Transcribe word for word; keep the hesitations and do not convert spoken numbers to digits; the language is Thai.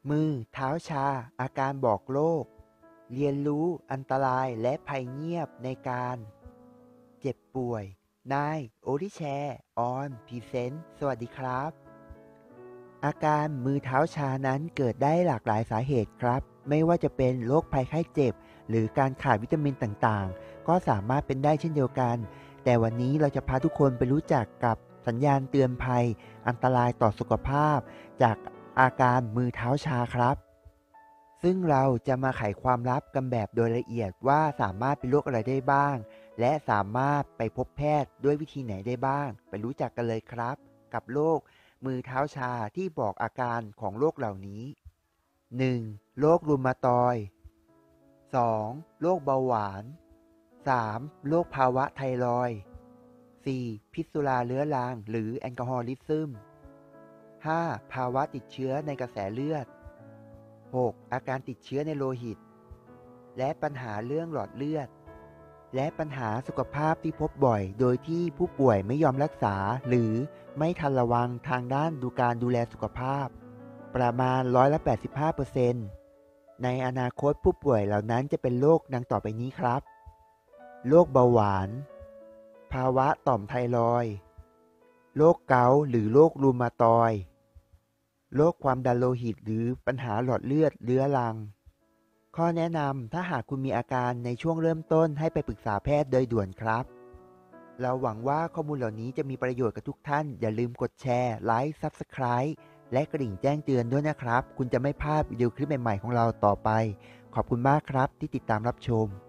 มือเท้าชาอาการบอกโรคเรียนรู้อันตรายและภัยเงียบในการเจ็บป่วยนายโอริแชร์ออนพรีเซนต์สวัสดีครับอาการมือเท้าชานั้นเกิดได้หลากหลายสาเหตุครับไม่ว่าจะเป็นโรคภัยไข้เจ็บหรือการขาดวิตามินต่างๆก็สามารถเป็นได้เช่นเดียวกันแต่วันนี้เราจะพาทุกคนไปรู้จักกับสัญญาณเตือนภัยอันตรายต่อสุขภาพจากอาการมือเท้าชาครับซึ่งเราจะมาไขความลับกันแบบโดยละเอียดว่าสามารถเป็นโรคอะไรได้บ้างและสามารถไปพบแพทย์ด้วยวิธีไหนได้บ้างไปรู้จักกันเลยครับกับโรคมือเท้าชาที่บอกอาการของโรคเหล่านี้ หนึ่ง. โรครุมาตอยด์ สอง. โรคเบาหวาน สาม. โรคภาวะไทรอยด์ สี่. พิษสุราเรื้อรังหรือแอลกอฮอลิซึม ห้า. ภาวะติดเชื้อในกระแสเลือด หก. อาการติดเชื้อในโลหิตและปัญหาเรื่องหลอดเลือดและปัญหาสุขภาพที่พบบ่อยโดยที่ผู้ป่วยไม่ยอมรักษาหรือไม่ทันระวังทางด้านดูการดูแลสุขภาพประมาณร้อยละแปดสิบห้าเปอร์เซ็นต์ในอนาคตผู้ป่วยเหล่านั้นจะเป็นโรคดังต่อไปนี้ครับโรคเบาหวานภาวะต่อมไทรอยด์โรคเกาต์หรือโรครูมาตอยด์โรคความดันโลหิตหรือปัญหาหลอดเลือดเรื้อรังข้อแนะนำถ้าหากคุณมีอาการในช่วงเริ่มต้นให้ไปปรึกษาแพทย์โดยด่วนครับเราหวังว่าข้อมูลเหล่านี้จะมีประโยชน์กับทุกท่านอย่าลืมกดแชร์ไลค์ ซับสไครบ์ และกระดิ่งแจ้งเตือนด้วยนะครับคุณจะไม่พลาดวิดีโอคลิปใหม่ๆของเราต่อไปขอบคุณมากครับที่ติดตามรับชม